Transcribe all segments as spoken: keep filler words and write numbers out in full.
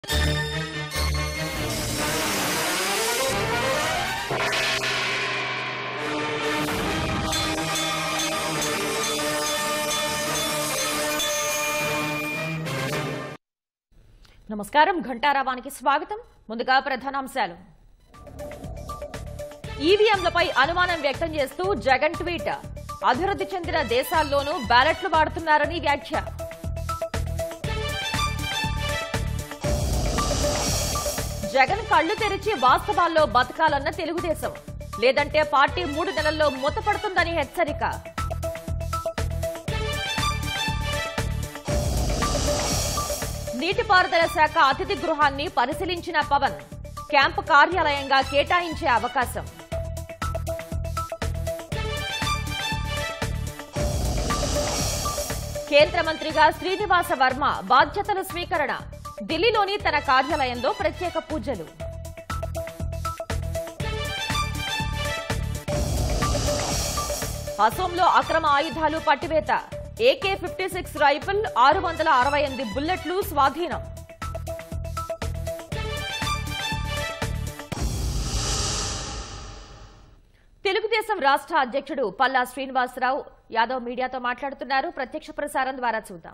నమస్కారం ఘంటారావానికి స్వాగతం. ముందుగా ప్రధానాంశాలు. ఈవీఎంలపై అనుమానం వ్యక్తం చేస్తూ జగన్ ట్వీట్. అభివృద్ధి చెందిన దేశాల్లోనూ బ్యాలెట్లు వాడుతున్నారని వ్యాఖ్య. జగన్ కళ్లు తెరిచి వాస్తవాల్లో బతకాలన్న తెలుగుదేశం, లేదంటే పార్టీ మూడు నెలల్లో మూతపడుతుందని హెచ్చరిక. నీటిపారుదల శాఖ అతిథి గృహాన్ని పరిశీలించిన పవన్, క్యాంపు కార్యాలయంగా కేటాయించే అవకాశం. కేంద్ర మంత్రిగా శ్రీనివాస వర్మ బాధ్యతల స్వీకరణ. ఢిల్లీలోని తన కార్యాలయంలో ప్రత్యేక పూజలు. అసోంలో అక్రమ ఆయుధాలు పట్టివేత. ఏకే ఫిఫ్టీ సిక్స్ రైఫిల్, ఆరు వందల అరవై ఎనిమిది బుల్లెట్లు స్వాధీనం. తెలుగుదేశం రాష్ట్ర అధ్యక్షుడు పల్లా శ్రీనివాసరావు యాదవ్ మీడియాతో మాట్లాడుతున్నారు. ప్రత్యక్ష ప్రసారం ద్వారా చూద్దాం.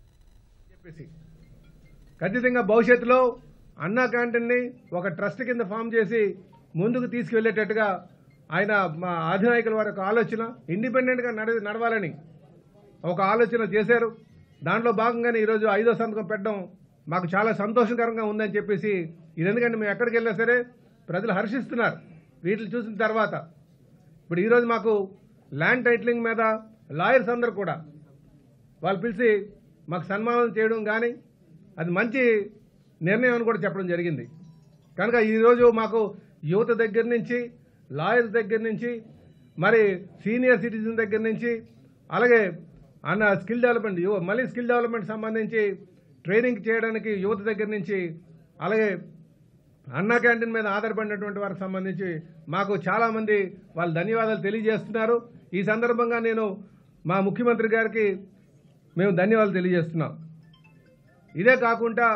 ఖచ్చితంగా భవిష్యత్తులో అన్నా క్యాంటీన్ ని ఒక ట్రస్ట్ కింద ఫామ్ చేసి ముందుకు తీసుకువెళ్లేటట్టుగా ఆయన మా అధినాయకుల వారి ఆలోచన ఇండిపెండెంట్ గా నడవాలని ఒక ఆలోచన చేశారు. దాంట్లో భాగంగానే ఈరోజు ఐదో సంతకం పెట్టడం మాకు చాలా సంతోషకరంగా ఉందని చెప్పేసి, ఇది ఎందుకంటే మేము ఎక్కడికి వెళ్ళినా సరే ప్రజలు హర్షిస్తున్నారు వీటిని చూసిన తర్వాత. ఇప్పుడు ఈరోజు మాకు ల్యాండ్ టైటిలింగ్ మీద లాయర్స్ అందరూ కూడా వాళ్ళు పిలిచి మాకు సన్మానం చేయడం కానీ అది మంచి నిర్ణయం అని కూడా చెప్పడం జరిగింది. కనుక ఈరోజు మాకు యువత దగ్గర నుంచి, లాయర్స్ దగ్గర నుంచి, మరి సీనియర్ సిటిజన్ దగ్గర నుంచి, అలాగే అన్న స్కిల్ డెవలప్మెంట్ మళ్ళీ స్కిల్ డెవలప్మెంట్ సంబంధించి ట్రైనింగ్ చేయడానికి యువత దగ్గర నుంచి, అలాగే అన్నా క్యాంటీన్ మీద ఆధారపడినటువంటి వారికి సంబంధించి మాకు చాలామంది వాళ్ళు ధన్యవాదాలు తెలియజేస్తున్నారు. ఈ సందర్భంగా నేను మా ముఖ్యమంత్రి గారికి మేము ధన్యవాదాలు తెలియజేస్తున్నాం. ఇదే కాకుండా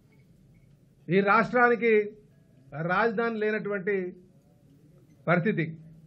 ఈ రాష్ట్రానికి రాజధాని లేనటువంటి పరిస్థితి.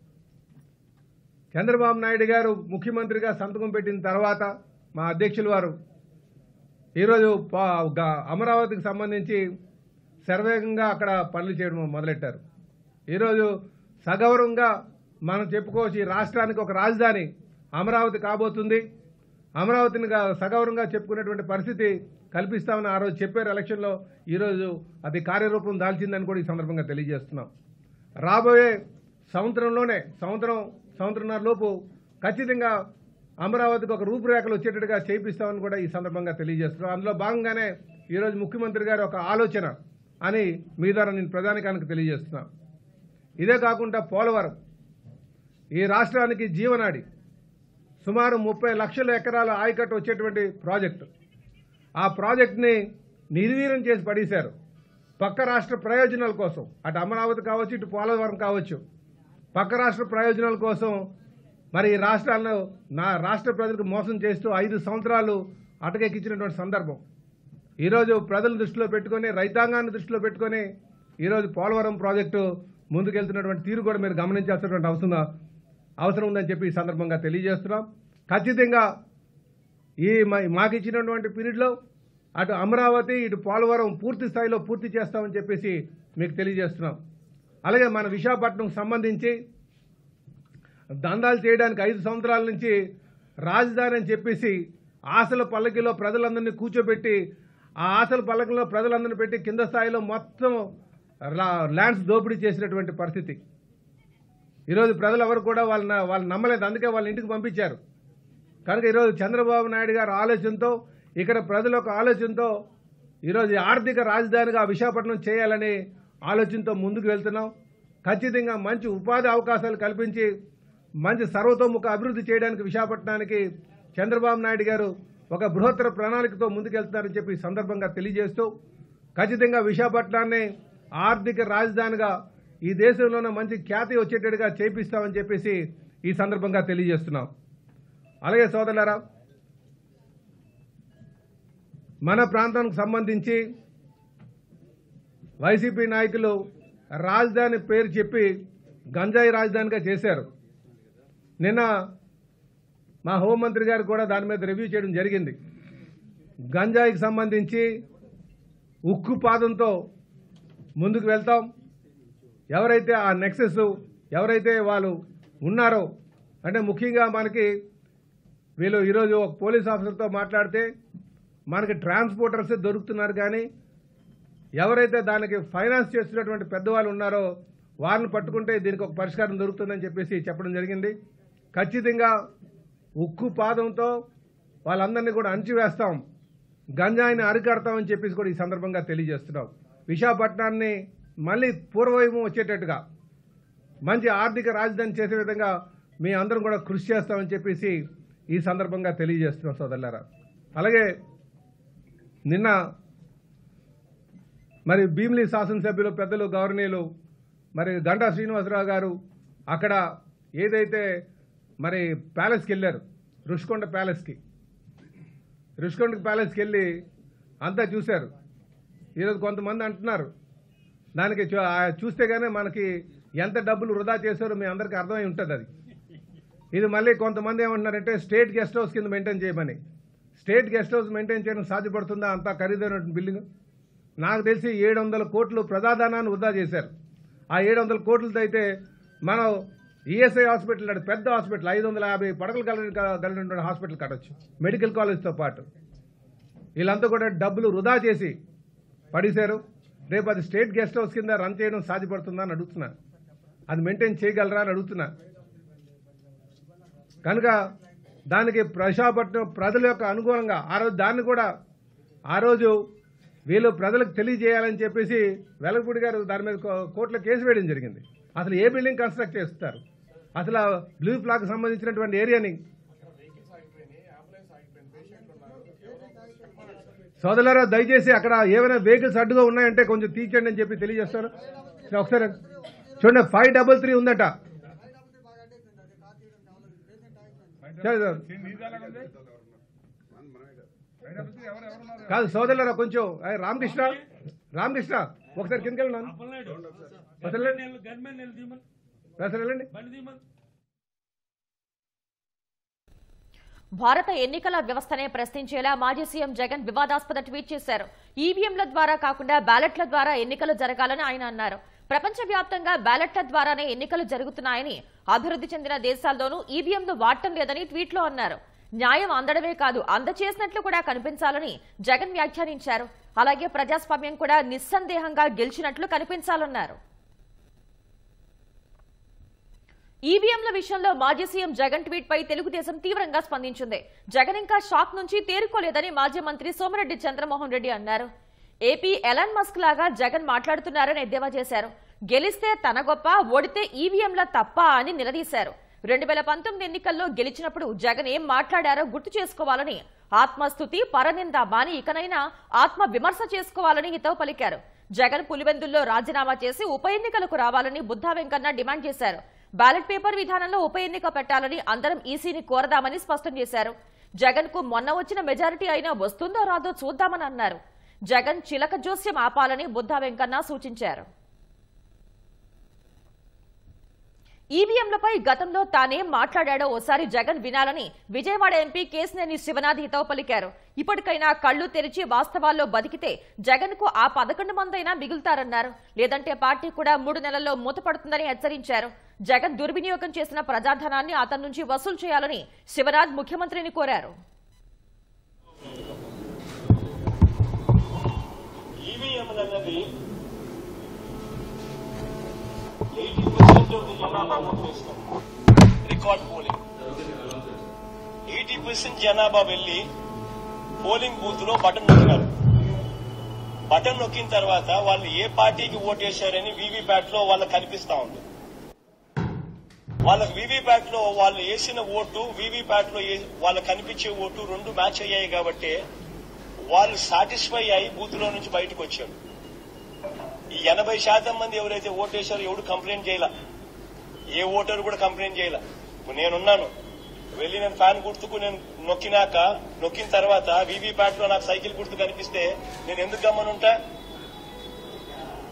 చంద్రబాబు నాయుడు గారు ముఖ్యమంత్రిగా సంతకం పెట్టిన తర్వాత మా అధ్యక్షుల వారు ఈరోజు అమరావతికి సంబంధించి శరవేగంగా అక్కడ పనులు చేయడం మొదలెట్టారు. ఈరోజు సగౌరవంగా మనం చెప్పుకోవచ్చు ఈ రాష్ట్రానికి ఒక రాజధాని అమరావతి కాబోతుంది. అమరావతిని సగౌరవంగా చెప్పుకునేటువంటి పరిస్థితి కల్పిస్తామని ఆ రోజు చెప్పారు ఎలక్షన్లో. ఈరోజు అది కార్యరూపం దాల్చిందని కూడా ఈ సందర్భంగా తెలియజేస్తున్నాం. రాబోయే సంవత్సరంలోనే సంవత్సరం సంవత్సరంన్నర లోపు ఖచ్చితంగా అమరావతికి ఒక రూపురేఖలు వచ్చేటట్టుగా చేయిస్తామని కూడా ఈ సందర్భంగా తెలియజేస్తున్నాం. అందులో భాగంగానే ఈరోజు ముఖ్యమంత్రి గారి ఒక ఆలోచన అని మీ ద్వారా నేను ప్రధానికానికి తెలియజేస్తున్నాను. ఇదే కాకుండా పోలవరం ఈ రాష్ట్రానికి జీవనాడి, సుమారు ముప్పై లక్షల ఎకరాల ఆయకట్టు వచ్చేటువంటి ప్రాజెక్టు. ఆ ప్రాజెక్టుని నిర్వీర్యం చేసి పడేశారు పక్క రాష్ట్ర ప్రయోజనాల కోసం. అటు అమరావతి కావచ్చు, ఇటు పోలవరం కావచ్చు, పక్క రాష్ట్ర ప్రయోజనాల కోసం మరి ఈ రాష్ట్రాలను నా రాష్ట్ర ప్రజలకు మోసం చేస్తూ ఐదు సంవత్సరాలు అటకెక్కించినటువంటి సందర్భం. ఈరోజు ప్రజల దృష్టిలో పెట్టుకుని, రైతాంగాన్ని దృష్టిలో పెట్టుకుని ఈరోజు పోలవరం ప్రాజెక్టు ముందుకెళ్తున్నటువంటి తీరు కూడా మీరు గమనించాల్సినటువంటి అవసరం అవసరం ఉందని చెప్పి ఈ సందర్భంగా తెలియజేస్తున్నాం. ఖచ్చితంగా ఈ మాకు ఇచ్చినటువంటి పీరియడ్లో అటు అమరావతి, ఇటు పోలవరం పూర్తి స్థాయిలో పూర్తి చేస్తామని చెప్పేసి మీకు తెలియజేస్తున్నాం. అలాగే మన విశాఖపట్నం సంబంధించి దందాలు చేయడానికి ఐదు సంవత్సరాల నుంచి రాజధాని అని చెప్పేసి ఆశల పల్లకిలో ప్రజలందరినీ కూర్చోబెట్టి, ఆ ఆశల పల్లకిలో ప్రజలందరినీ పెట్టి కింద స్థాయిలో మొత్తం ల్యాండ్స్ దోపిడీ చేసినటువంటి పరిస్థితి. ఈరోజు ప్రజలు ఎవరు కూడా వాళ్ళని వాళ్ళు నమ్మలేదు, అందుకే వాళ్ళ ఇంటికి పంపించారు. కనుక ఈరోజు చంద్రబాబు నాయుడు గారు ఆలోచనతో, ఇక్కడ ప్రజల యొక్క ఆలోచనతో ఈరోజు ఆర్థిక రాజధానిగా విశాఖపట్నం చేయాలని ఆలోచనతో ముందుకు వెళ్తున్నాం. ఖచ్చితంగా మంచి ఉపాధి అవకాశాలు కల్పించి మంచి సర్వతోముఖ అభివృద్ధి చేయడానికి విశాఖపట్నానికి చంద్రబాబు నాయుడు గారు ఒక బృహత్తర ప్రణాళికతో ముందుకెళ్తున్నారని చెప్పి ఈ సందర్భంగా తెలియజేస్తూ, ఖచ్చితంగా విశాఖపట్నాన్ని ఆర్థిక రాజధానిగా ఈ దేశంలోనే మంచి ఖ్యాతి వచ్చేటట్టుగా చేపిస్తామని చెప్పేసి ఈ సందర్భంగా తెలియజేస్తున్నాం. అలాగే సోదరులారా, మన ప్రాంతానికి సంబంధించి వైసీపీ నాయకులు రాజధాని పేరు చెప్పి గంజాయి రాజధానిగా చేశారు. నిన్న మా హోంమంత్రి గారు కూడా దాని మీద రివ్యూ చేయడం జరిగింది. గంజాయికి సంబంధించి ఉక్కు పాదంతో ముందుకు వెళ్తాం. ఎవరైతే ఆ నెక్సెస్ ఎవరైతే వాళ్ళు ఉన్నారో, అంటే ముఖ్యంగా మనకి వీళ్ళు ఈరోజు ఒక పోలీస్ ఆఫీసర్తో మాట్లాడితే మనకి ట్రాన్స్పోర్టర్స్ దొరుకుతున్నారు, కానీ ఎవరైతే దానికి ఫైనాన్స్ చేస్తున్నటువంటి పెద్దవాళ్ళు ఉన్నారో వారిని పట్టుకుంటే దీనికి ఒక పరిష్కారం దొరుకుతుందని చెప్పేసి చెప్పడం జరిగింది. ఖచ్చితంగా ఉక్కు పాదంతో వాళ్ళందరినీ కూడా అణచివేస్తాం, గంజాయిని అరికడతామని చెప్పేసి కూడా ఈ సందర్భంగా తెలియజేస్తున్నాం. విశాఖపట్నాన్ని మళ్ళీ పూర్వవైభవం వచ్చేటట్టుగా మంచి ఆర్థిక రాజధాని చేసే విధంగా మీ అందరం కూడా కృషి చేస్తామని చెప్పేసి ఈ సందర్భంగా తెలియజేస్తున్నాం సోదరులారా. అలాగే నిన్న మరి భీమిలి శాసనసభ్యులు పెద్దలు గౌరవనీయులు మరి గంటా శ్రీనివాసరావు గారు అక్కడ ఏదైతే మరి ప్యాలెస్కి వెళ్ళారు, రుషికొండ ప్యాలెస్కి రుషికొండ ప్యాలెస్కి వెళ్ళి అంతా చూశారు. ఈరోజు కొంతమంది అంటున్నారు దానికి చూస్తే కానీ మనకి ఎంత డబ్బులు వృధా చేశారో మీ అందరికీ అర్థమై ఉంటుంది. అది ఇది మళ్ళీ కొంతమంది ఏమంటున్నారంటే స్టేట్ గెస్ట్ హౌస్ కింద మెయింటైన్ చేయమని. స్టేట్ గెస్ట్ హౌస్ మెయింటైన్ చేయడం సాధ్యపడుతుందా? అంత ఖరీదైన బిల్డింగ్. నాకు తెలిసి ఏడు వందల కోట్లు ప్రజాధనాన్ని వృధా చేశారు. ఆ ఏడు వందల కోట్లతో అయితే మనం ఈఎస్ఐ హాస్పిటల్ అంటే పెద్ద హాస్పిటల్ ఐదు వందల యాభై పడకలు కలిగినటువంటి హాస్పిటల్ కట్టొచ్చు, మెడికల్ కాలేజ్తో పాటు. వీళ్ళంతా కూడా డబ్బులు వృధా చేసి పడేశారు. రేపు అది స్టేట్ గెస్ట్ హౌస్ కింద రన్ చేయడం సాధ్యపడుతుందా అని అడుగుతున్నా, అది మెయింటైన్ చేయగలరా అని అడుగుతున్నా. కనుక దానికి విశాఖపట్నం ప్రజల యొక్క అనుగుణంగా ఆ రోజు దాన్ని కూడా ఆ రోజు వీళ్ళు ప్రజలకు తెలియజేయాలని చెప్పేసి వెలగపూడి గారు దాని మీద కోర్టులో కేసు వేయడం జరిగింది. అసలు ఏ బిల్డింగ్ కన్స్ట్రక్ట్ చేస్తారు? అసలు బ్లూ ఫ్లాగ్ సంబంధించినటువంటి ఏరియాని సోదరులారా దయచేసి అక్కడ ఏమైనా వెహికల్స్ అడ్డుగా ఉన్నాయంటే కొంచెం తీర్చండి అని చెప్పి తెలియజేస్తారు. ఒకసారి చూడండి, ఫైవ్ డబల్ త్రీ ఉందట. కాదు సోదరులారా, కొంచెం రామకృష్ణ రామకృష్ణ ఒకసారి కిందకి వెళ్ళండి. వెళ్ళండి. భారత ఎన్నికల వ్యవస్థనే ప్రశ్నించేలా మాజీ సీఎం జగన్ వివాదాస్పద ట్వీట్ చేశారు. ఈవీఎంల ద్వారా కాకుండా బ్యాలెట్ల ద్వారా ఎన్నికలు జరగాలని ఆయన అన్నారు. ప్రపంచవ్యాప్తంగా బ్యాలెట్ల ద్వారానే ఎన్నికలు జరుగుతున్నాయని, అభివృద్ధి చెందిన దేశాల్లోనూ ఈవీఎంలు వాడటం లేదని ట్వీట్లో అన్నారు. న్యాయం అందడమే కాదు, అందచేసినట్లు కూడా కనిపించాలని జగన్ వ్యాఖ్యానించారు. అలాగే ప్రజాస్వామ్యం కూడా నిస్సందేహంగా గెలిచినట్లు కనిపించాలన్నారు. ఈవీఎంల విషయంలో మాజీ సీఎం జగన్ ట్వీట్ పై తెలుగుదేశం తీవ్రంగా స్పందించింది. జగన్ ఇంకా షాక్ నుంచి తేరుకోలేదని మాజీ మంత్రి సోమిరెడ్డి చంద్రమోహన్ రెడ్డి అన్నారు. ఏపీ ఎలాన్ మస్క్ లాగా జగన్ మాట్లాడుతున్నారని ఎద్దేవా చేశారు. గెలిస్తే తన గొప్ప, ఓడితే ఈవీఎంల తప్ప అని నిలదీశారు. రెండు వేల పంతొమ్మిది ఎన్నికల్లో గెలిచినప్పుడు జగన్ ఏం మాట్లాడారో గుర్తు చేసుకోవాలని, ఆత్మస్తుతి పరనింద మాని ఇకనైనా ఆత్మ విమర్శ చేసుకోవాలని హితవు పలికారు. జగన్ పులివెందుల్లో రాజీనామా చేసి ఉప ఎన్నికలకు రావాలని బుద్ధా వెంకన్న డిమాండ్ చేశారు. బ్యాలెట్ పేపర్ విధానంలో ఉప ఎన్నిక పెట్టాలని అందరం ఈసీని కోరదామని స్పష్టం చేశారు. జగన్ కు మొన్న వచ్చిన మెజారిటీ అయినా వస్తుందో రాదో చూద్దామని అన్నారు. జగన్ చిలక జోస్యం ఆపాలని బుద్ధా వెంకన్న సూచించారు. ఈవీఎంలపై గతంలో తానేం మాట్లాడాడో ఓసారి జగన్ వినాలని విజయవాడ ఎంపీ కేశినేని శివనాథ్ హితవు పలికారు. ఇప్పటికైనా కళ్లు తెరిచి వాస్తవాల్లో బతికితే జగన్ కు ఆ పదకొండు మందైనా మిగులుతారన్నారు. లేదంటే పార్టీ కూడా మూడు నెలల్లో మూతపడుతుందని హెచ్చరించారు. జగన్ దుర్వినియోగం చేసిన ప్రజాధనాన్ని అతని నుంచి వసూలు చేయాలని శివనాథ్ ముఖ్యమంత్రిని కోరారు. రికార్డ్ పోలింగ్ ఎయిటీ పర్సెంట్ జనాభా వెళ్లి పోలింగ్ బూత్ లో బటన్ నొక్కినారు. బటన్ నొక్కిన తర్వాత వాళ్ళు ఏ పార్టీకి ఓటేశారని వీవీప్యాట్ లో వాళ్ళకి కనిపిస్తా ఉంది. వాళ్ళకి వీవీప్యాట్ లో వాళ్ళు వేసిన ఓటు, వీవీప్యాట్ లో వాళ్ళకి కనిపించే ఓటు రెండు మ్యాచ్ అయ్యాయి కాబట్టి వాళ్ళు సాటిస్ఫై అయ్యి బూత్ లో నుంచి బయటకు వచ్చారు. ఈ ఎనభై శాతం మంది ఎవరైతే ఓటేశారో ఎవడు కంప్లైంట్ చేయాల, ఏ ఓటరు కూడా కంప్లైంట్ చేయాల. నేనున్నాను, వెళ్లి నేను ఫ్యాన్ గుర్తుకు నేను నొక్కినాక నొక్కిన తర్వాత వీవీప్యాట్ లో నాకు సైకిల్ గుర్తు కనిపిస్తే నేను ఎందుకు గమ్మనుంటా?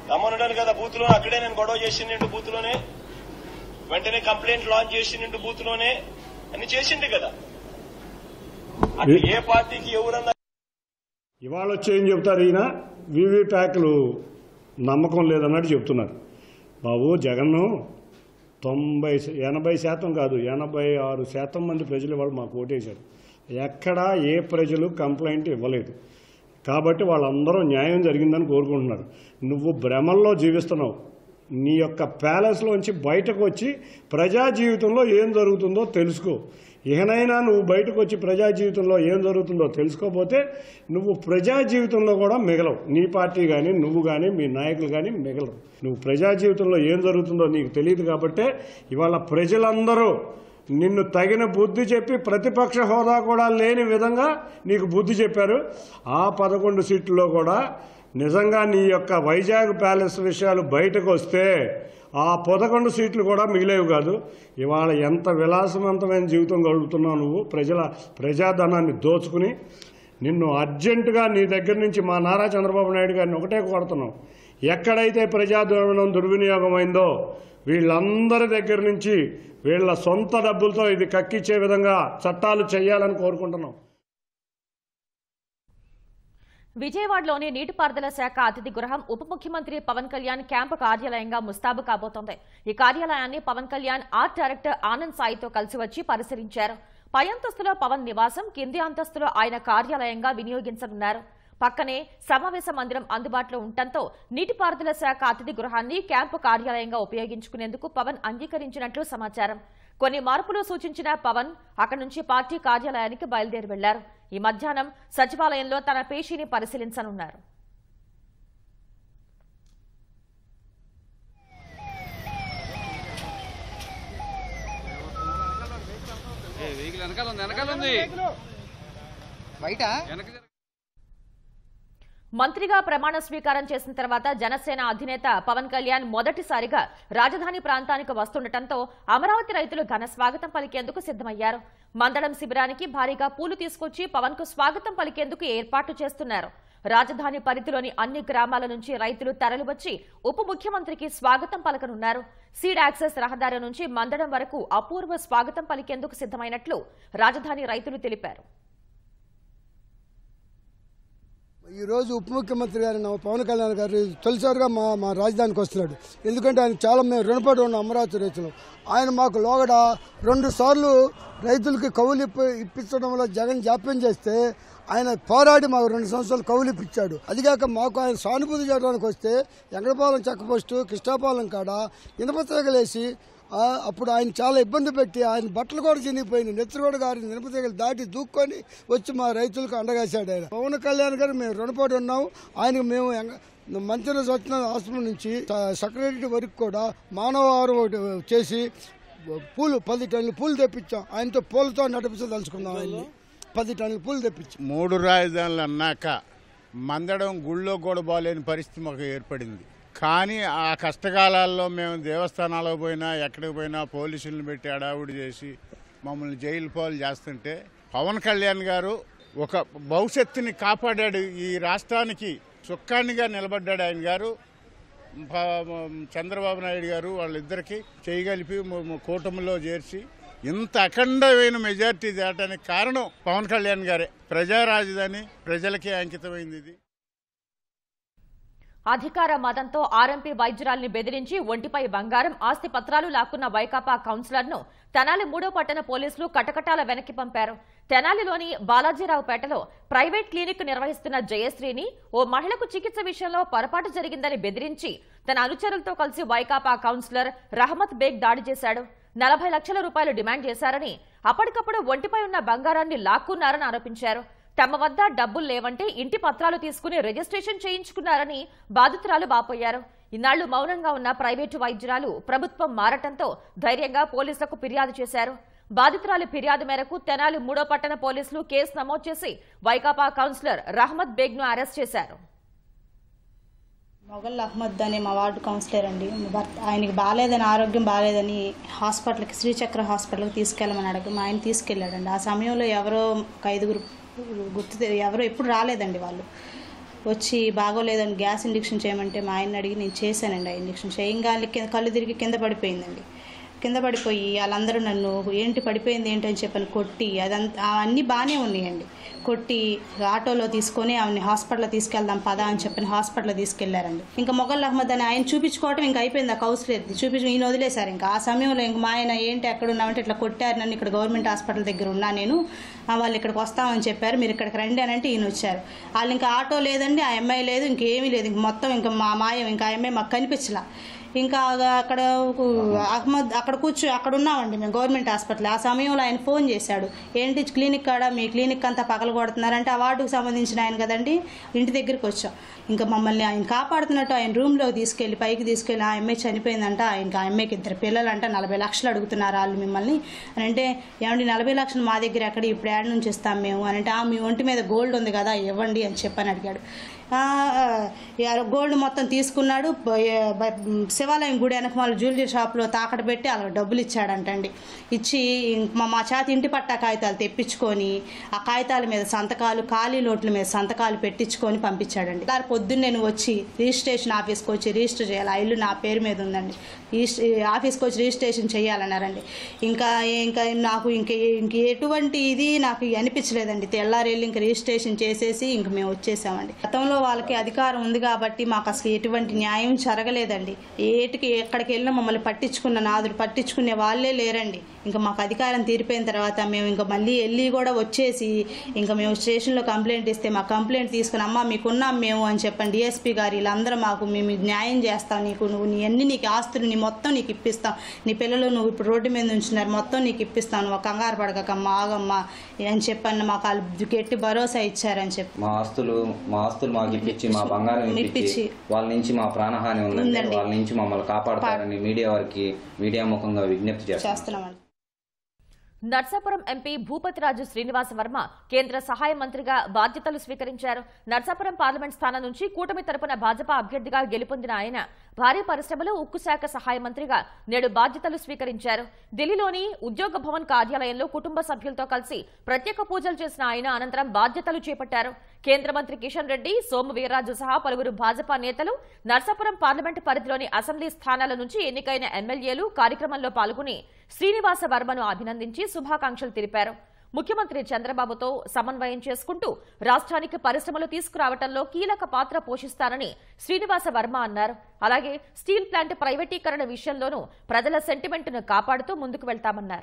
రమ్మన్నాను కదా బూత్ లో, అక్కడే నేను గొడవ చేసిండు బూత్ లోనే, వెంటనే కంప్లైంట్ లాంచ్ చేసిండు బూత్ లోనే, అన్ని చేసిండు కదా. అటు ఏ పార్టీకి ఎవరన్నా ఇవాళ వచ్చి ఏం చెప్తారు, ఈయన వివి ప్యాక్లు నమ్మకం లేదన్నట్టు చెప్తున్నారు. బాబు జగన్ తొంభై ఎనభై శాతం కాదు ఎనభై ఆరు శాతం మంది ప్రజలు వాళ్ళు మాకు ఓటేశారు. ఎక్కడా ఏ ప్రజలు కంప్లైంట్ ఇవ్వలేదు. కాబట్టి వాళ్ళందరూ న్యాయం జరిగిందని కోరుకుంటున్నారు. నువ్వు భ్రమల్లో జీవిస్తున్నావు. నీ యొక్క ప్యాలెస్లోంచి బయటకు వచ్చి ప్రజా జీవితంలో ఏం జరుగుతుందో తెలుసుకో. ఇకనైనా నువ్వు బయటకు వచ్చి ప్రజా జీవితంలో ఏం జరుగుతుందో తెలుసుకోకపోతే నువ్వు ప్రజా జీవితంలో కూడా మిగలవు. నీ పార్టీ కానీ నువ్వు కానీ మీ నాయకులు కానీ మిగలరు. నువ్వు ప్రజా జీవితంలో ఏం జరుగుతుందో నీకు తెలియదు. కాబట్టే ఇవాళ ప్రజలందరూ నిన్ను తగిన బుద్ధి చెప్పి ప్రతిపక్ష హోదా కూడా లేని విధంగా నీకు బుద్ధి చెప్పారు. ఆ పదకొండు సీట్లలో కూడా నిజంగా నీ యొక్క వైజాగ్ ప్యాలెస్ విషయాలు బయటకు వస్తే ఆ పదకొండు సీట్లు కూడా మిగిలేవి కాదు. ఇవాళ ఎంత విలాసవంతమైన జీవితం గడుపుతున్నావు నువ్వు. ప్రజల ప్రజాధనాన్ని దోచుకుని నిన్ను అర్జెంటుగా నీ దగ్గర నుంచి మా నారా చంద్రబాబు నాయుడు గారిని ఒకటే కోరుతున్నాం. ఎక్కడైతే ప్రజాధనం దుర్వినియోగమైందో వీళ్ళందరి దగ్గర నుంచి వీళ్ళ సొంత డబ్బులతో ఇది కక్కిచ్చే విధంగా చట్టాలు చేయాలని కోరుకుంటున్నాం. విజయవాడలోని నీటిపారుదల శాఖ అతిథి గృహం ఉప ముఖ్యమంత్రి పవన్ కళ్యాణ్ క్యాంపు కార్యాలయంగా ముస్తాబు కాబోతోంది. ఈ కార్యాలయాన్ని పవన్ కళ్యాణ్ ఆర్ట్ డైరెక్టర్ ఆనంద్ సాయితో కలిసి వచ్చి పరిశీలించారు. పై అంతస్తులో పవన్ నివాసం, కింది అంతస్తులో ఆయన కార్యాలయంగా వినియోగించనున్నారు. పక్కనే సమావేశ మందిరం అందుబాటులో ఉండటంతో నీటిపారుదల శాఖ అతిథి గృహాన్ని క్యాంపు కార్యాలయంగా ఉపయోగించుకునేందుకు పవన్ అంగీకరించినట్లు సమాచారం. కొన్ని మార్పులు సూచించిన పవన్ అక్కడి నుంచి పార్టీ కార్యాలయానికి బయలుదేరి వెళ్లారు. ఈ మధ్యాహ్నం సచివాలయంలో తన పేషీని పరిశీలించనున్నారు. మంత్రిగా ప్రమాణ స్వీకారం చేసిన తర్వాత జనసేన అధినేత పవన్ కళ్యాణ్ మొదటిసారిగా రాజధాని ప్రాంతానికి వస్తుండటంతో అమరావతి రైతులు ఘన స్వాగతం పలికేందుకు సిద్దమయ్యారు. మందడం శిబిరానికి భారీగా పూలు తీసుకొచ్చి పవన్ కు స్వాగతం పలికేందుకు ఏర్పాటు చేస్తున్నారు. రాజధాని పరిధిలోని అన్ని గ్రామాల నుంచి రైతులు తరలివచ్చి ఉప ముఖ్యమంత్రికి స్వాగతం పలకనున్నారు. సీడ్ యాక్సెస్ రహదారి నుంచి మందడం వరకు అపూర్వ స్వాగతం పలికేందుకు సిద్దమైనట్లు రాజధాని రైతులు తెలిపారు. ఈ రోజు ఉప ముఖ్యమంత్రి గారు పవన్ కళ్యాణ్ గారు తొలిసారిగా మా మా రాజధానికి వస్తున్నాడు. ఎందుకంటే ఆయన చాలా మేము రుణపడి ఉన్న అమరావతి రైతులు. ఆయన మాకు లోగడ రెండు సార్లు రైతులకి కౌలు ఇప్ప ఇప్పించడంలో జగన్ జాప్యం చేస్తే ఆయన పోరాడి మాకు రెండు సంవత్సరాలు కౌలు ఇప్పించాడు. అదిగాక మాకు ఆయన సానుభూతి చేయడానికి వస్తే ఎంగడపాలెం చెక్క పోస్టు కృష్ణాపాలెం కాడ ఇనపతీగలేసి అప్పుడు ఆయన చాలా ఇబ్బంది పెట్టి ఆయన బట్టలు కూడా చినిగిపోయింది. నెత్తురు కూడా గారి ఇనపతీగలు దాటి దూక్కొని వచ్చి మా రైతులకు అండగాశాడు ఆయన. పవన్ కళ్యాణ్ గారు మేము రుణపడి ఉన్నాం. ఆయనకు మేము మంత్రి వచ్చిన హాస్పిటల్ నుంచి సెక్రటరీ వరకు కూడా మానవారం చేసి పూలు పది టన్నులు పూలు తెప్పించాం. ఆయనతో పూలతో నడిపించదలుచుకున్నాం. ఆయన్ని పది టన్నులు పూలు తెప్పించాం. మూడు రాజధానులు అన్నాక మందడం గుళ్ళో కూడా బాగాలేని పరిస్థితి మాకు ఏర్పడింది. కానీ ఆ కష్టకాలాల్లో మేము దేవస్థానాలకు పోయినా ఎక్కడికి పోయినా పోలీసులను పెట్టి అడావుడి చేసి మమ్మల్ని జైలు పాలు చేస్తుంటే పవన్ కళ్యాణ్ గారు ఒక భవిష్యత్తుని కాపాడాడు. ఈ రాష్ట్రానికి చుక్కానిగా నిలబడ్డాడు ఆయన గారు. చంద్రబాబు నాయుడు గారు వాళ్ళిద్దరికీ చేయగలిపి కూటమిలో చేర్చి ఇంత అఖండమైన మెజార్టీ తేటానికి కారణం పవన్ కళ్యాణ్ గారే. ప్రజా రాజధాని ప్రజలకే అంకితమైంది ఇది. అధికార మదంతో ఆర్ఎంపీ వైద్యురాల్ని బెదిరించి ఒంటిపై బంగారం, ఆస్తి పత్రాలు లాక్కున్న వైకాపా కౌన్సిలర్ను తెనాలి మూడో పట్టణ పోలీసులు కటకటాల వెనక్కి పంపారు. తెనాలిలోని బాలాజీరావుపేటలో ప్రైవేట్ క్లినిక్ నిర్వహిస్తున్న జయశ్రీని ఓ మహిళకు చికిత్స విషయంలో పొరపాటు జరిగిందని బెదిరించి తన అనుచరులతో కలిసి వైకాపా కౌన్సిలర్ రహమత్ బేగ్ దాడి చేశాడు. నలభై లక్షల రూపాయలు డిమాండ్ చేశారని, అప్పటికప్పుడు ఒంటిపై ఉన్న బంగారాన్ని లాక్కున్నారని ఆరోపించారు. తమ వద్ద డబ్బులు లేవంటే ఇంటి పత్రాలు తీసుకుని రిజిస్ట్రేషన్ చేయించుకున్నారని బాధితురాలు వాపోయారు. ఇన్నాళ్లు మౌనంగా ఉన్న ప్రైవేటు వైద్యురాలు ప్రభుత్వం మారటంతో ధైర్యంగా పోలీసులకు ఫిర్యాదు చేశారు. బాధితురాలి ఫిర్యాదు మేరకు తెనాలి మూడో పట్టణ పోలీసులు కేసు నమోదు చేసి వైకాపా కౌన్సిలర్ రహమత్ బేగ్ ను అరెస్ట్ చేశారు. మొగల్ అహ్మద్ అనే మా వార్డు కౌన్సిలర్ అండి. ఆయనకి బాగాలేదని, ఆరోగ్యం బాగాలేదని హాస్పిటల్కి శ్రీచక్ర హాస్పిటల్కి తీసుకెళ్ళమని అడగ మా ఆయన తీసుకెళ్ళాడండి. ఆ సమయంలో ఎవరో ఒక ఐదుగురు గుర్తు ఎవరో ఎప్పుడు రాలేదండి. వాళ్ళు వచ్చి బాగోలేదని గ్యాస్ ఇంజెక్షన్ చేయమంటే మా ఆయన అడిగి నేను చేశానండి. ఆ ఇంజెక్షన్ చేయంగానే కింద కళ్ళు తిరిగి కింద పడిపోయిందండి. కింద పడిపోయి వాళ్ళందరూ నన్ను ఏంటి పడిపోయింది ఏంటని చెప్పని కొట్టి అదంతా అవన్నీ బాగానే ఉన్నాయండి. కొట్టి ఆటోలో తీసుకొని ఆమెని హాస్పిటల్లో తీసుకెళ్దాం పదా అని చెప్పని హాస్పిటల్లో తీసుకెళ్లారండి. ఇంకా మొగల్ అహ్మద్ అని ఆయన చూపించుకోవటం ఇంకా అయిపోయింది. ఆ కౌన్సిలర్ చూపించి ఈయన వదిలేశారు. ఇంకా ఆ సమయంలో ఇంక మా ఆయన ఏంటి ఎక్కడ ఉన్నామంటే ఇట్లా కొట్టారు నన్ను, ఇక్కడ గవర్నమెంట్ హాస్పిటల్ దగ్గర ఉన్నా నేను, వాళ్ళు ఇక్కడికి వస్తామని చెప్పారు, మీరు ఇక్కడికి రండి అని అంటే ఈయన వచ్చారు. వాళ్ళు ఇంకా ఆటో లేదండి, ఆ అమ్మాయి లేదు, ఇంకేమీ లేదు, ఇంక మొత్తం ఇంకా మా మాయం, ఇంకా ఆ అమ్మాయి మాకు కనిపించలా. ఇంకా అక్కడ అహ్మద్ అక్కడ కూర్చో అక్కడ ఉన్నామండి మేము గవర్నమెంట్ హాస్పిటల్. ఆ సమయంలో ఆయన ఫోన్ చేశాడు, ఏంటి క్లినిక్ కాడ మీ క్లినిక్ అంతా పగల కొడుతున్నారంటే ఆ వార్డుకు సంబంధించిన ఆయన కదండి, ఇంటి దగ్గరికి వచ్చాం. ఇంకా మమ్మల్ని ఆయన కాపాడుతున్నట్టు ఆయన రూమ్లోకి తీసుకెళ్ళి పైకి తీసుకెళ్ళి ఆ అమ్మాయి చనిపోయిందంట, ఇంకా ఆ అమ్మాయికి ఇద్దరు పిల్లలు అంట, నలభై లక్షలు అడుగుతున్నారు వాళ్ళు మిమ్మల్ని అని అంటే, ఏమండి నలభై లక్షలు మా దగ్గర ఎక్కడ ఇప్పుడు యాడ్ నుంచి ఇస్తాం మేము అని అంటే, మీ ఒంటి మీద గోల్డ్ ఉంది కదా ఇవ్వండి అని చెప్పని అడిగాడు. గోల్డ్ మొత్తం తీసుకున్నాడు. శివాలయం గుడి వెనకమాల జ్యువెలరీ షాప్లో తాకట పెట్టి అలా డబ్బులు ఇచ్చాడంటండి. ఇచ్చి మా చేత ఇంటి పట్టా కాగితాలు తెప్పించుకొని ఆ కాగితాల మీద సంతకాలు ఖాళీ లోట్ల మీద సంతకాలు పెట్టించుకొని పంపించాడండి. దాని పొద్దున్న నేను వచ్చి రిజిస్ట్రేషన్ ఆఫీస్కి వచ్చి రిజిస్టర్ చేయాలి, ఆ ఇల్లు నా పేరు మీద ఉందండి, ఆఫీస్కి వచ్చి రిజిస్ట్రేషన్ చేయాలన్నారండి. ఇంకా ఇంకా నాకు ఇంక ఇంక ఎటువంటి ఇది నాకు అనిపించలేదండి. తెల్లారెళ్ళి ఇంక రిజిస్ట్రేషన్ చేసేసి ఇంక మేము వచ్చేసామండి. గతంలో వాళ్ళకి అధికారం ఉంది కాబట్టి మాకు అసలు ఎటువంటి న్యాయం జరగలేదండి. ఏటికి ఎక్కడికి వెళ్ళినా మమ్మల్ని పట్టించుకున్న నాదుడు పట్టించుకునే వాళ్ళే లేరండి. ఇంకా మాకు అధికారం తీరిపోయిన తర్వాత మేము ఇంకా మళ్ళీ వెళ్ళి కూడా వచ్చేసి ఇంకా మేము స్టేషన్లో కంప్లైంట్ ఇస్తే మా కంప్లైంట్ తీసుకుని అమ్మ మీకున్నాం మేము అని చెప్పండి డిఎస్పీ గారు వీళ్ళందరూ మాకు మేము న్యాయం చేస్తాం, నీకు నువ్వు నీ అన్ని నీకు ఆస్తులు నీ మొత్తం నీకు ఇప్పిస్తాం, నీ పిల్లలు నువ్వు ఇప్పుడు రోడ్డు మీద ఉంచున్నారు మొత్తం నీకు ఇప్పిస్తాను, నువ్వు కంగారు పడకమ్మా ఆగమ్మా అని చెప్పని మాకు వాళ్ళు గట్టి భరోసా ఇచ్చారని చెప్పి మా ఆస్తులు మా ఆస్తులు మాకు ఇప్పించి మా బంగారం ఇప్పించి వాళ్ళ నుంచి మా ప్రాణహాని ఉందండి, వాళ్ళ నుంచి మమ్మల్ని కాపాడతారని మీడియా వారికి మీడియా ముఖంగా విజ్ఞప్తి చేస్తున్నామండి. నర్సాపురం ఎంపీ భూపతిరాజు శ్రీనివాస వర్మ కేంద్ర సహాయ మంత్రిగా బాధ్యతలు స్వీకరించారు. నర్సాపురం పార్లమెంట్ స్థానం నుంచి కూటమి తరపున భాజపా అభ్యర్థిగా గెలుపొందిన ఆయన భారీ పరిశ్రమలు ఉక్కు శాఖ సహాయ మంత్రిగా నేడు బాధ్యతలు స్వీకరించారు. ఢిల్లీలోని ఉద్యోగ భవన్ కార్యాలయంలో కుటుంబ సభ్యులతో కలిసి ప్రత్యేక పూజలు చేసిన ఆయన అనంతరం బాధ్యతలు చేపట్టారు. కేంద్ర మంత్రి కిషన్ రెడ్డి, సోము వీర్రాజు సహా పలువురు భాజపా నేతలు నర్సాపురం పార్లమెంటు పరిధిలోని అసెంబ్లీ స్థానాల నుంచి ఎన్నికైన ఎమ్మెల్యేలు కార్యక్రమంలో పాల్గొని శ్రీనివాస వర్మను అభినందించి శుభాకాంక్షలు తెలిపారు. ముఖ్యమంత్రి చంద్రబాబుతో సమన్వయం చేసుకుంటూ రాష్ట్రానికి పరిశ్రమలు తీసుకురావడంలో కీలక పాత్ర పోషిస్తారని శ్రీనివాస వర్మ అన్నారు. అలాగే స్టీల్ ప్లాంట్ ప్రైవేటీకరణ విషయంలోనూ ప్రజల సెంటిమెంట్ను కాపాడుతూ ముందుకు వెళ్తామన్నారు.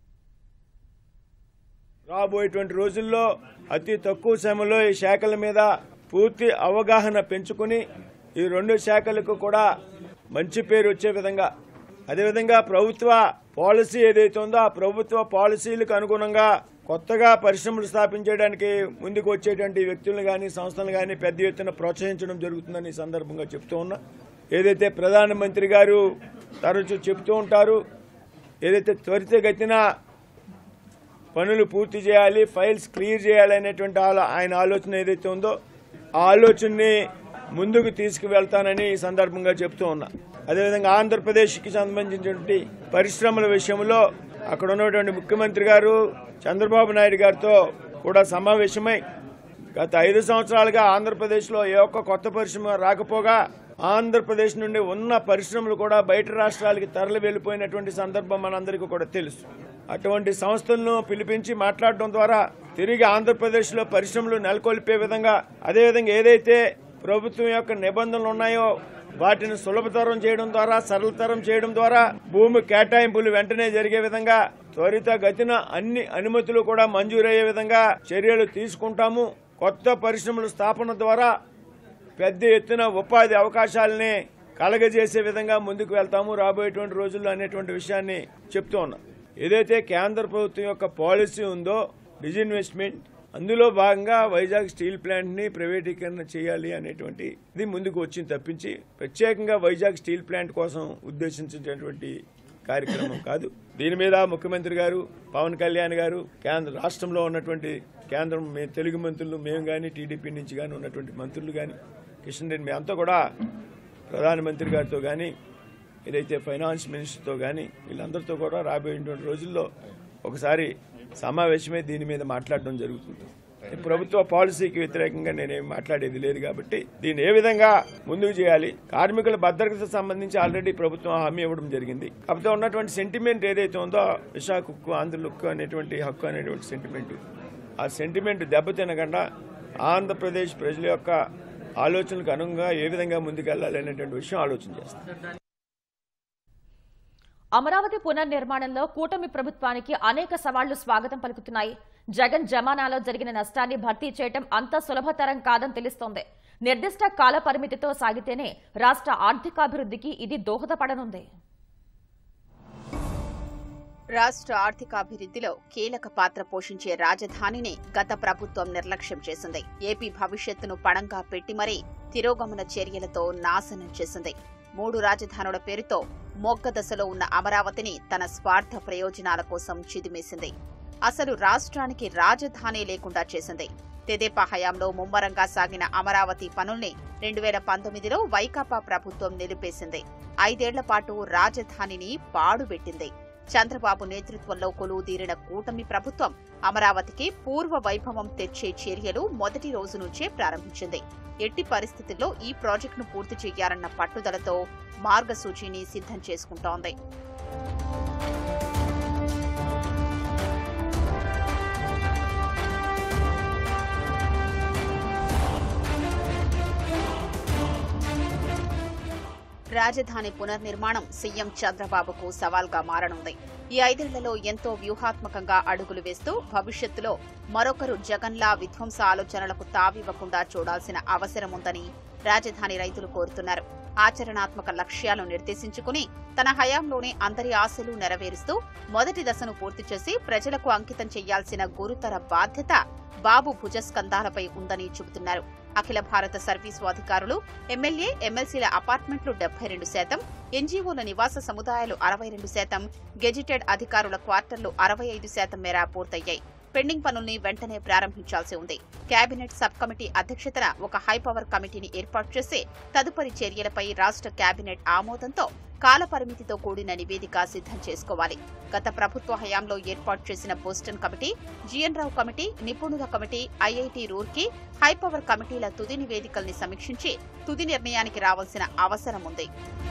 రాబోయేటువంటి రోజుల్లో అతి తక్కువ సమయంలో ఈ శాఖల మీద పూర్తి అవగాహన పెంచుకుని ఈ రెండు శాఖలకు కూడా మంచి పేరు వచ్చే విధంగా, అదేవిధంగా ప్రభుత్వ పాలసీ ఏదైతే ఉందో ఆ ప్రభుత్వ పాలసీలకు అనుగుణంగా కొత్తగా పరిశ్రమలు స్థాపించడానికి ముందుకు వచ్చేటువంటి వ్యక్తులను కానీ సంస్థలను కానీ పెద్ద ఎత్తున ప్రోత్సహించడం జరుగుతుందని ఈ సందర్భంగా చెప్తూ ఉన్నా. ఏదైతే ప్రధానమంత్రి గారు తరచూ చెప్తూ ఉంటారు, ఏదైతే త్వరితగతిన పనులు పూర్తి చేయాలి, ఫైల్స్ క్లియర్ చేయాలి అనేటువంటి ఆయన ఆలోచన ఏదైతే ఉందో ఆ ఆలోచనని ముందుకు తీసుకువెళ్తానని ఈ సందర్భంగా చెప్తూ ఉన్నా. అదేవిధంగా ఆంధ్రప్రదేశ్కి సంబంధించినటువంటి పరిశ్రమల విషయంలో అక్కడ ఉన్నటువంటి ముఖ్యమంత్రి గారు చంద్రబాబు నాయుడు గారితో కూడా సమావేశమై గత ఐదు సంవత్సరాలుగా ఆంధ్రప్రదేశ్లో ఏ ఒక్క కొత్త పరిశ్రమ రాకపోగా ఆంధ్రప్రదేశ్ నుండి ఉన్న పరిశ్రమలు కూడా బయట రాష్ట్రాలకి తరలి వెళ్లిపోయినటువంటి సందర్భం మనందరికీ కూడా తెలుసు. అటువంటి సంస్థలను పిలిపించి మాట్లాడడం ద్వారా తిరిగి ఆంధ్రప్రదేశ్లో పరిశ్రమలు నెలకొల్పే విధంగా, అదేవిధంగా ఏదైతే ప్రభుత్వం యొక్క నిబంధనలు ఉన్నాయో వాటిని సులభతరం చేయడం ద్వారా, సరళతరం చేయడం ద్వారా భూమి కేటాయింపులు వెంటనే జరిగే విధంగా త్వరితగతిన అన్ని అనుమతులు కూడా మంజూరయ్యే విధంగా చర్యలు తీసుకుంటాము. కొత్త పరిశ్రమల స్థాపన ద్వారా పెద్ద ఎత్తున ఉపాధి అవకాశాలని కలగజేసే విధంగా ముందుకు వెళ్తాము రాబోయేటువంటి రోజుల్లో అనేటువంటి విషయాన్ని చెప్తూ ఉన్నాం. ఏదైతే కేంద్ర ప్రభుత్వం యొక్క పాలసీ ఉందో డిజిన్వెస్ట్మెంట్, అందులో భాగంగా వైజాగ్ స్టీల్ ప్లాంట్ ని ప్రైవేటీకరణ చేయాలి అనేటువంటి ఇది ముందుకు వచ్చింది తప్పించి ప్రత్యేకంగా వైజాగ్ స్టీల్ ప్లాంట్ కోసం ఉద్దేశించినటువంటి కార్యక్రమం కాదు. దీని మీద ముఖ్యమంత్రి గారు, పవన్ కళ్యాణ్ గారు, కేంద్ర రాష్ట్రంలో ఉన్నటువంటి కేంద్రం తెలుగు మంత్రులు మేము కానీ టీడీపీ నుంచి కానీ ఉన్నటువంటి మంత్రులు కానీ కిషన్ రెడ్డి మేమంతా కూడా ప్రధానమంత్రి గారితో కానీ ఏదైతే ఫైనాన్స్ మినిస్టర్తో కానీ వీళ్ళందరితో కూడా రాబోయేటువంటి రోజుల్లో ఒకసారి సమావేశమే దీని మీద మాట్లాడడం జరుగుతుంది. ప్రభుత్వ పాలసీకి వ్యతిరేకంగా నేనేం మాట్లాడేది లేదు కాబట్టి దీన్ని ఏ విధంగా ముందుకు చేయాలి, కార్మికుల భద్రతకు సంబంధించి ఆల్రెడీ ప్రభుత్వం హామీ ఇవ్వడం జరిగింది. కాకపోతే ఉన్నటువంటి సెంటిమెంట్ ఏదైతే ఉందో విశాఖ హక్కు ఆంధ్రుల హక్కు అనేటువంటి హక్కు అనేటువంటి సెంటిమెంట్, ఆ సెంటిమెంట్ దెబ్బతినకుండా ఆంధ్రప్రదేశ్ ప్రజల యొక్క ఆలోచనలకు అనుగుణంగా ఏ విధంగా ముందుకెళ్లాలి అనేటువంటి విషయం ఆలోచన చేస్తారు. అమరావతి పునర్నిర్మాణంలో కూటమి ప్రభుత్వానికి అనేక సవాళ్లు స్వాగతం పలుకుతున్నాయి. జగన్ జమానాలో జరిగిన నష్టాన్ని భర్తీ చేయడం అంత సులభతరం కాదని తెలుస్తోంది. నిర్దిష్ట కాల పరిమితితో సాగితేనే రాష్ట్ర ఆర్థికాభివృద్ధికి ఇది దోహదపడనుంది. రాష్ట్ర ఆర్థికాభివృద్ధిలో కీలక పాత్ర పోషించే రాజధానిని గత ప్రభుత్వం నిర్లక్ష్యం చేసింది. ఏపీ భవిష్యత్తును పణంగా పెట్టి మరీ తిరోగమన చర్యలతో నాశనం చేసింది. మూడు రాజధానుల పేరుతో మొగ్గ దశలో ఉన్న అమరావతిని తన స్వార్థ ప్రయోజనాల కోసం చిదిమేసింది. అసలు రాష్ట్రానికి రాజధాని లేకుండా చేసింది. తెదేపా హయాంలో ముమ్మరంగా సాగిన అమరావతి పనుల్ని రెండు వేల పంతొమ్మిదిలో వైకాపా ప్రభుత్వం నిలిపేసింది. ఐదేళ్ల పాటు రాజధానిని పాడుబెట్టింది. చంద్రబాబు నేతృత్వంలో కొలువుదీరిన కూటమి ప్రభుత్వం అమరావతికి పూర్వ వైభవం తెచ్చే చర్యలు మొదటి రోజు నుంచే ప్రారంభించింది. ఎట్టి పరిస్థితుల్లో ఈ ప్రాజెక్టును పూర్తి చేయాలన్న పట్టుదలతో మార్గసూచీని సిద్ధం చేసుకుంటోంది. రాజధాని పునర్నిర్మాణం సీఎం చంద్రబాబుకు సవాల్గా మారనుంది. ఈ ఐదేళ్లలో ఎంతో వ్యూహాత్మకంగా అడుగులు వేస్తూ భవిష్యత్తులో మరొకరు జగన్లా విధ్వంస ఆలోచనలకు తావివ్వకుండా చూడాల్సిన అవసరముందని రాజధాని రైతులు కోరుతున్నారు. ఆచరణాత్మక లక్ష్యాలు నిర్దేశించుకుని తన హయాంలోనే అందరి ఆశలు నెరవేరుస్తూ మొదటి దశను పూర్తి చేసి ప్రజలకు అంకితం చేయాల్సిన గురుతర బాధ్యత బాబు భుజస్కంధాలపై ఉందని చెబుతున్నారు. అఖిల భారత సర్వీసు అధికారులు, ఎమ్మెల్యే, ఎమ్మెల్సీల అపార్ట్మెంట్లు డెబ్బై రెండు శాతం, ఎన్జీఓల నివాస సముదాయాలు అరవై రెండు శాతం, గెజిటెడ్ అధికారుల క్వార్టర్లు అరవై ఐదు శాతం మేర పూర్తయ్యాయి. పెండింగ్ పనుల్ని వెంటనే ప్రారంభించాల్సి ఉంది. కేబినెట్ సబ్ కమిటీ అధ్యక్షతన ఒక హైపవర్ కమిటీని ఏర్పాటు చేసి తదుపరి చర్యలపై రాష్ట్ర కేబినెట్ ఆమోదంతో కాలపరిమితితో కూడిన నివేదిక సిద్ధం చేసుకోవాలి. గత ప్రభుత్వ హయాంలో ఏర్పాటు చేసిన Boston committee, G N Rao committee, నిపుణుల కమిటీ, ఐఐటి రూర్కీ, హైపవర్ కమిటీల తుది నివేదికల్ని సమీక్షించి తుది నిర్ణయానికి రావాల్సిన అవసరం ఉంది.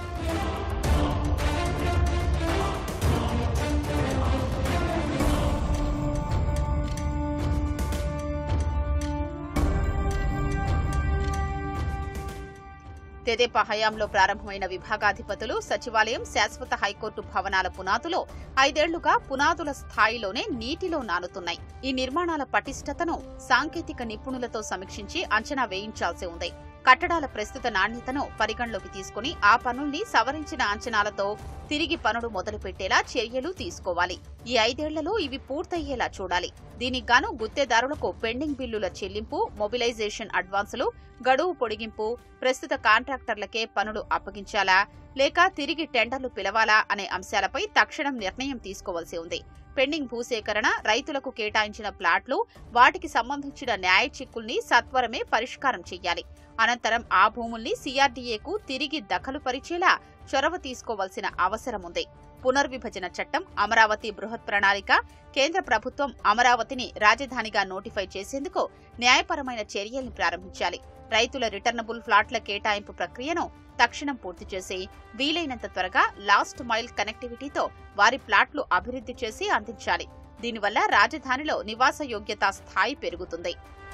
తెదేపా హయాంలో ప్రారంభమైన విభాగాధిపతులు, సచివాలయం, శాశ్వత హైకోర్టు భవనాల పునాదులో ఐదేళ్లుగా పునాదుల స్థాయిలోనే నీటిలో నానుతున్నాయి. ఈ నిర్మాణాల పటిష్టతను సాంకేతిక నిపుణులతో సమీక్షించి అంచనా వేయించాల్సి ఉంది. కట్టడాల ప్రస్తుత నాణ్యతను పరిగణలోకి తీసుకుని ఆ పనుల్ని సవరించిన అంచనాలతో తిరిగి పనులు మొదలుపెట్టేలా చర్యలు తీసుకోవాలి. ఈ ఐదేళ్లలో ఇవి పూర్తయ్యేలా చూడాలి. దీనికి గాను గుత్తేదారులకు పెండింగ్ బిల్లుల చెల్లింపు, మొబిలైజేషన్ అడ్వాన్సులు, గడువు పొడిగింపు, ప్రస్తుత కాంట్రాక్టర్లకే పనులు అప్పగించాలా లేక తిరిగి టెండర్లు పిలవాలా అనే అంశాలపై తక్షణం నిర్ణయం తీసుకోవాల్సి ఉంది. పెండింగ్ భూసేకరణ, రైతులకు కేటాయించిన ప్లాట్లు, వాటికి సంబంధించిన న్యాయ చిక్కుల్ని సత్వరమే పరిష్కారం చెయ్యాలి. అనంతరం ఆ భూముల్ని సీఆర్డీఏకు తిరిగి దఖలు పరిచేలా చొరవ తీసుకోవాల్సిన అవసరముంది. పునర్విభజన చట్టం, అమరావతి బృహత్ ప్రణాళిక, కేంద్ర ప్రభుత్వం అమరావతిని రాజధానిగా నోటిఫై చేసేందుకు న్యాయపరమైన చర్యల్ని ప్రారంభించాలి. రైతుల రిటర్నబుల్ ఫ్లాట్ల కేటాయింపు ప్రక్రియను తక్షణం పూర్తి చేసి వీలైనంత త్వరగా లాస్ట్ మైల్ కనెక్టివిటీతో వారి ప్లాట్లు అభివృద్ధి చేసి అందించాలి. దీనివల్ల రాజధానిలో నివాస యోగ్యతా స్థాయి పెరుగుతుంది.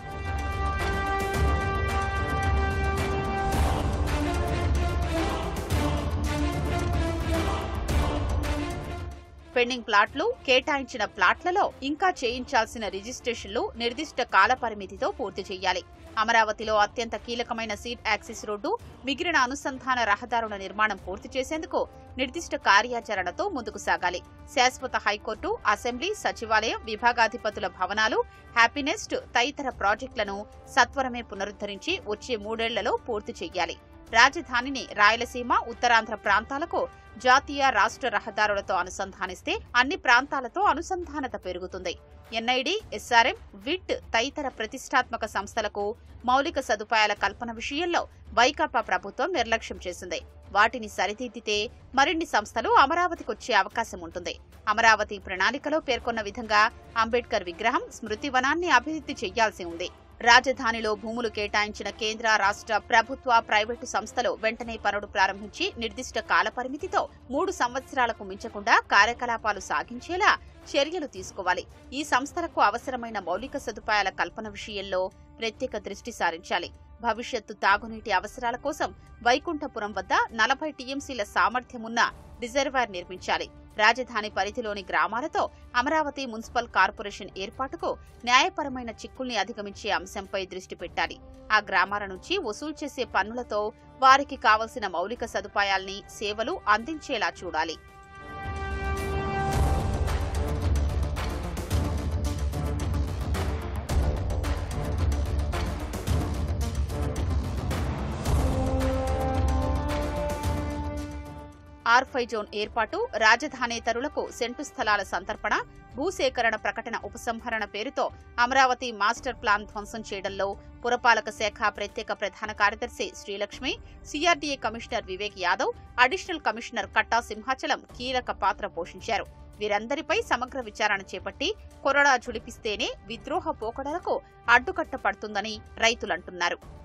పెండింగ్ ప్లాట్లు, కేటాయించిన ప్లాట్లలో ఇంకా చేయించాల్సిన రిజిస్ట్రేషన్లు నిర్దిష్ట కాల పరిమితితో పూర్తి చేయాలి. అమరావతిలో అత్యంత కీలకమైన సీట్ యాక్సిస్ రోడ్డు, మిగిలిన అనుసంధాన రహదారుల నిర్మాణం పూర్తి చేసేందుకు నిర్దిష్ట కార్యాచరణతో ముందుకు సాగాలి. శాశ్వత హైకోర్టు, అసెంబ్లీ, సచివాలయం, విభాగాధిపతుల భవనాలు, హ్యాపీనెస్ట్ తదితర ప్రాజెక్టులను సత్వరమే పునరుద్ధరించి వచ్చే మూడేళ్లలో పూర్తి చేయాలి. రాజధానిని రాయలసీమ, ఉత్తరాంధ్ర ప్రాంతాలకు జాతీయ, రాష్ట్ర రహదారులతో అనుసంధానిస్తే అన్ని ప్రాంతాలతో అనుసంధానత పెరుగుతుంది. ఎన్ఐడి, ఎస్ఆర్ఎం, విట్ తదితర ప్రతిష్టాత్మక సంస్థలకు మౌలిక సదుపాయాల కల్పన విషయంలో వైకాపా ప్రభుత్వం నిర్లక్ష్యం చేసింది. వాటిని సరిదిద్దితే మరిన్ని సంస్థలు అమరావతికి వచ్చే అవకాశం ఉంటుంది. అమరావతి ప్రణాళికలో పేర్కొన్న విధంగా అంబేద్కర్ విగ్రహం, స్మృతి వనాన్ని అభివృద్ధి చేయాల్సి ఉంది. రాజధానిలో భూములు కేటాయించిన కేంద్ర, రాష్ట్ర ప్రభుత్వ, ప్రైవేటు సంస్థలు వెంటనే పనులు ప్రారంభించి నిర్దిష్ట కాలపరిమితితో మూడు సంవత్సరాలకు మించకుండా కార్యకలాపాలు సాగించేలా చర్యలు తీసుకోవాలి. ఈ సంస్థలకు అవసరమైన మౌలిక సదుపాయాల కల్పన విషయంలో ప్రత్యేక దృష్టి సారించాలి. భవిష్యత్తు తాగునీటి అవసరాల కోసం వైకుంఠపురం వద్ద నలభై టీఎంసీల సామర్థ్యమున్న రిజర్వాయర్ నిర్మించాలి. రాజధాని పరిధిలోని గ్రామాలతో అమరావతి మున్సిపల్ కార్పొరేషన్ ఏర్పాటుకు న్యాయపరమైన చిక్కుల్ని అధిగమించే అంశంపై దృష్టి పెట్టాలి. ఆ గ్రామాల నుంచి వసూలు చేసే పన్నులతో వారికి కావలసిన మౌలిక సదుపాయాల్ని, సేవలు అందించేలా చూడాలి. ఆర్ ఫైవ్ జోన్ ఏర్పాటు, రాజధానేతరులకు సెంటు స్థలాల సంతర్పణ, భూసేకరణ ప్రకటన ఉపసంహరణ పేరుతో అమరావతి మాస్టర్ ప్లాన్ ధ్వంసం చేయడంలో పురపాలక శాఖ ప్రత్యేక ప్రధాన కార్యదర్శి Srilakshmi, CRDA commissioner Vivek Yadav, additional commissioner Katta Simhachalam కీలక పాత్ర పోషించారు. వీరందరిపై సమగ్ర విచారణ చేపట్టి కొరడా ఝుళిపిస్తేనే విద్రోహ పోకడలకు అడ్డుకట్ట పడుతుందని రైతులంటున్నారు.